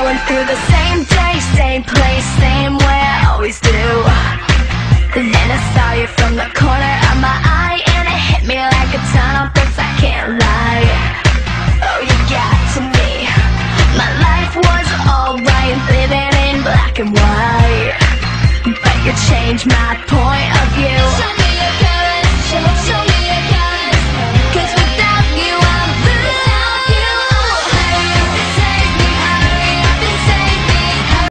Going through the same day, same place, same way I always do. Then I saw you from the corner of my eye, and it hit me like a ton of bricks, I can't lie. Oh, you got to me. My life was alright, living in black and white, but you changed my point